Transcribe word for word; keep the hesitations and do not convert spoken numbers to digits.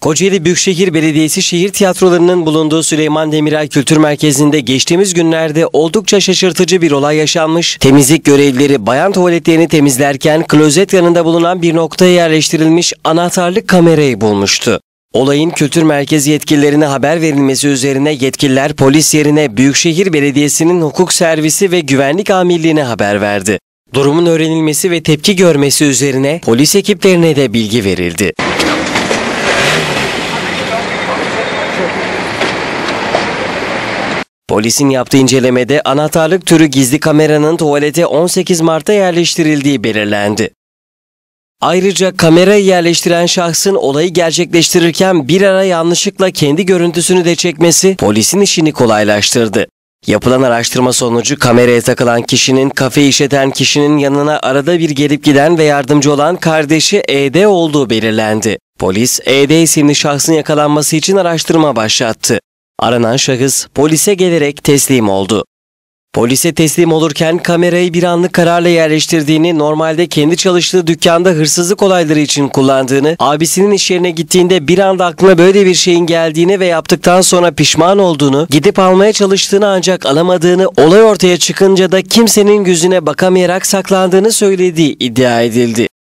Kocaeli Büyükşehir Belediyesi şehir tiyatrolarının bulunduğu Süleyman Demirel Kültür Merkezi'nde geçtiğimiz günlerde oldukça şaşırtıcı bir olay yaşanmış. Temizlik görevlileri bayan tuvaletlerini temizlerken klozet yanında bulunan bir noktaya yerleştirilmiş anahtarlı kamerayı bulmuştu. Olayın kültür merkezi yetkililerine haber verilmesi üzerine yetkililer polis yerine Büyükşehir Belediyesi'nin hukuk servisi ve güvenlik amirliğine haber verdi. Durumun öğrenilmesi ve tepki görmesi üzerine polis ekiplerine de bilgi verildi. Polisin yaptığı incelemede anahtarlık türü gizli kameranın tuvalete on sekiz Mart'ta yerleştirildiği belirlendi. Ayrıca kamerayı yerleştiren şahsın olayı gerçekleştirirken bir ara yanlışlıkla kendi görüntüsünü de çekmesi polisin işini kolaylaştırdı. Yapılan araştırma sonucu kameraya takılan kişinin kafe işleten kişinin yanına arada bir gelip giden ve yardımcı olan kardeşi E D olduğu belirlendi. Polis E D isimli şahsın yakalanması için araştırma başlattı. Aranan şahıs polise gelerek teslim oldu. Polise teslim olurken kamerayı bir anlık kararla yerleştirdiğini, normalde kendi çalıştığı dükkanda hırsızlık olayları için kullandığını, abisinin iş yerine gittiğinde bir anda aklına böyle bir şeyin geldiğini ve yaptıktan sonra pişman olduğunu, gidip almaya çalıştığını ancak alamadığını, olay ortaya çıkınca da kimsenin yüzüne bakamayarak saklandığını söylediği iddia edildi.